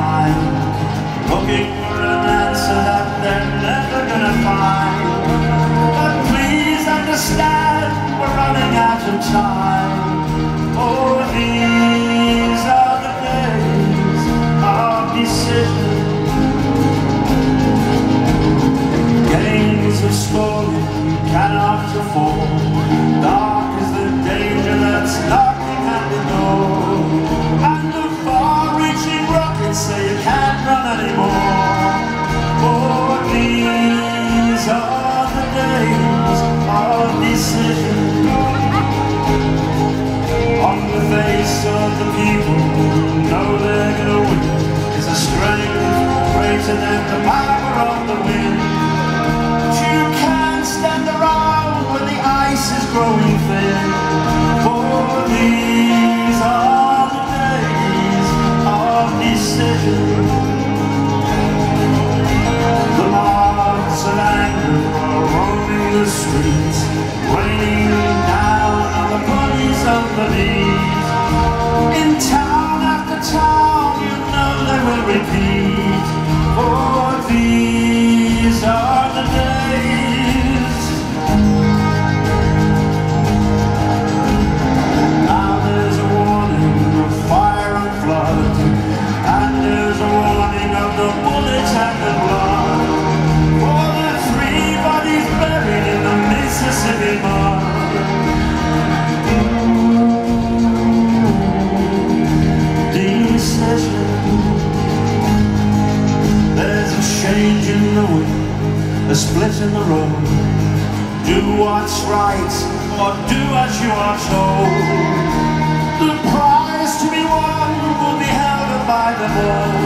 mind, looking for an answer that they're never gonna find. But please understand, we're running out of time. Oh, these are the days of decision. Games of scoring cannot afford. Dark is the danger that's knocking at the door. And the far-reaching rockets say you can't run anymore. Oh, these are the days of decision. On the face of the people who know they're gonna win is a strength greater than the power of the wind. But you can't stand around when the ice is growing thin. For these are the days of decision. The mobs of anger are roaming the streets, raining down on the bodies of the leaves. In town after town, you know they will repeat. For these are the days. Now there's a warning of fire and flood, and there's a warning of the bullets and the blood. For the 3 bodies buried in the Mississippi mud. Decision. There's a change in the wind, a split in the road. Do what's right, or do as you are told. The prize to be won will be held up by the board.